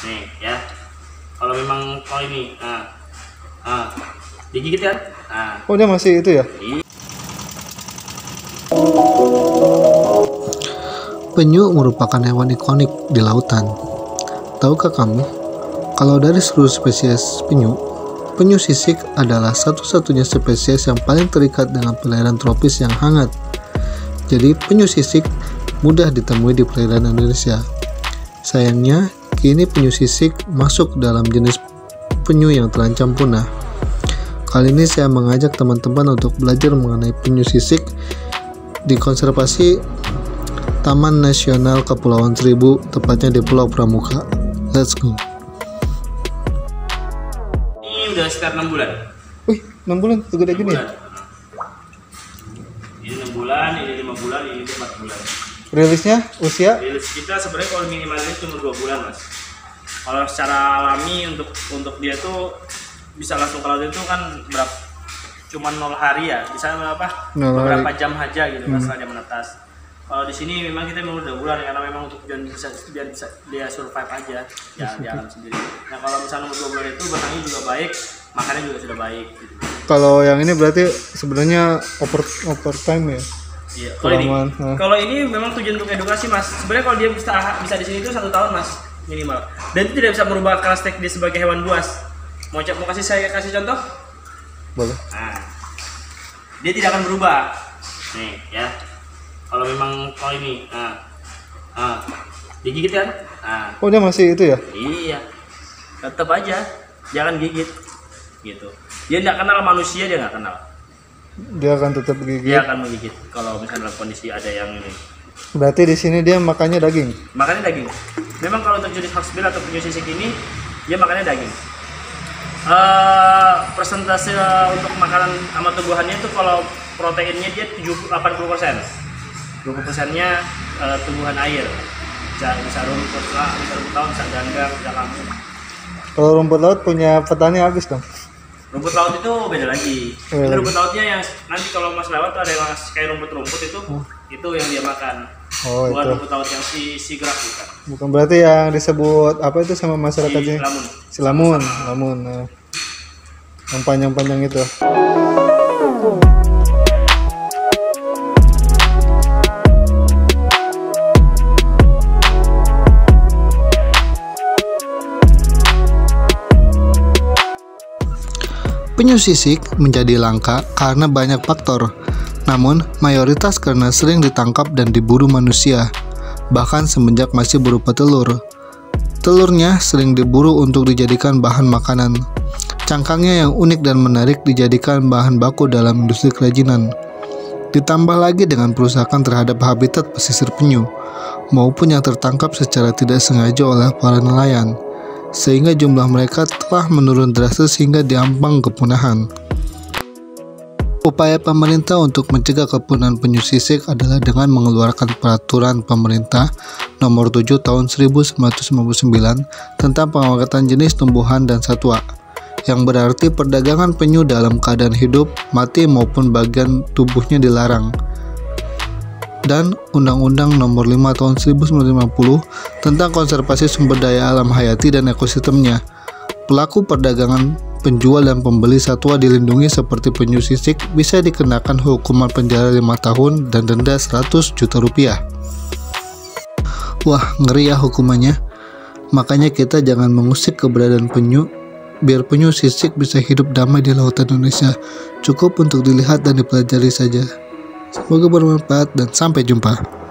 Nih ya. Kalau memang kalau ini, digigit kan? Oh, dia masih itu ya? Penyu merupakan hewan ikonik di lautan. Tahukah kamu, kalau dari seluruh spesies penyu, penyu sisik adalah satu-satunya spesies yang paling terikat dengan perairan tropis yang hangat. Jadi penyu sisik mudah ditemui di perairan Indonesia. Sayangnya, kini penyu sisik masuk dalam jenis penyu yang terancam punah. Kali ini saya mengajak teman-teman untuk belajar mengenai penyu sisik di konservasi Taman Nasional Kepulauan Seribu, tepatnya di Pulau Pramuka. Let's go. Ini udah sekitar 6 bulan. Wih, 6 bulan segede gini. Ini 6 bulan, ini 5 bulan, ini 4 bulan. Rilisnya usia? Rilis kita sebenarnya kalau minimalis cuma 2 bulan, Mas. Kalau secara alami untuk dia tuh bisa langsung ke laut itu kan berapa? Cuma 0 hari ya, bisa apa? Beberapa jam aja gitu setelah dia menetas. Kalau di sini memang kita memang udah bulan karena memang untuk biar bisa dia survive aja ya di alam sendiri. Nah kalau misalnya umur 2 bulan itu bertangnya juga baik, makannya juga sudah baik. Gitu. Kalau yang ini berarti sebenarnya overtime ya? Iya. Kalau ini memang tujuan untuk edukasi, Mas. Sebenarnya kalau dia bisa di sini itu 1 tahun, Mas, minimal. Dan itu tidak bisa merubah karakter dia sebagai hewan buas. Mau saya kasih contoh? Boleh. Nah, dia tidak akan berubah. Nih ya. Kalau memang kalau ini, digigit kan? Oh, dia masih itu ya? Iya. Tetap aja, jangan gigit. Gitu. Dia nggak kenal manusia, dia nggak kenal. Dia akan tetap gigit. Dia akan menggigit kalau misalnya dalam kondisi ada yang ini. Berarti di sini dia makannya daging. Makannya daging. Memang kalau untuk jenis hawksbill atau penyu sisik ini, dia makannya daging. Persentase untuk makanan sama tumbuhannya itu kalau proteinnya dia 80%. 20%-nya tumbuhan air. Bisa rumput lah, bisa rumput laut, bisa ganggang, bisa lampung. Kalau rumput laut punya petani habis dong. Rumput laut itu beda lagi. Itu rumput lautnya yang nanti kalau Mas lewat tuh ada yang kayak rumput-rumput itu yang dia makan. Oh, bukan itu. rumput laut yang si gerak bukan. Bukan berarti yang disebut apa itu sama masyarakatnya? Silamun. Lamun. Nah. Yang panjang-panjang itu. Penyu sisik menjadi langka karena banyak faktor, namun mayoritas karena sering ditangkap dan diburu manusia, bahkan semenjak masih berupa telur. Telurnya sering diburu untuk dijadikan bahan makanan. Cangkangnya yang unik dan menarik dijadikan bahan baku dalam industri kerajinan. Ditambah lagi dengan perusakan terhadap habitat pesisir penyu, maupun yang tertangkap secara tidak sengaja oleh para nelayan, sehingga jumlah mereka telah menurun drastis hingga diambang kepunahan. Upaya pemerintah untuk mencegah kepunahan penyu sisik adalah dengan mengeluarkan peraturan pemerintah nomor 7 tahun 1999 tentang pengawetatan jenis tumbuhan dan satwa, yang berarti perdagangan penyu dalam keadaan hidup, mati maupun bagian tubuhnya dilarang. Dan Undang-Undang Nomor 5 Tahun 1950 tentang konservasi sumber daya alam hayati dan ekosistemnya. Pelaku perdagangan, penjual dan pembeli satwa dilindungi seperti penyu sisik bisa dikenakan hukuman penjara 5 tahun dan denda 100 juta rupiah. Wah, ngeri ya hukumannya. Makanya kita jangan mengusik keberadaan penyu, biar penyu sisik bisa hidup damai di lautan Indonesia. Cukup untuk dilihat dan dipelajari saja. Semoga bermanfaat dan sampai jumpa.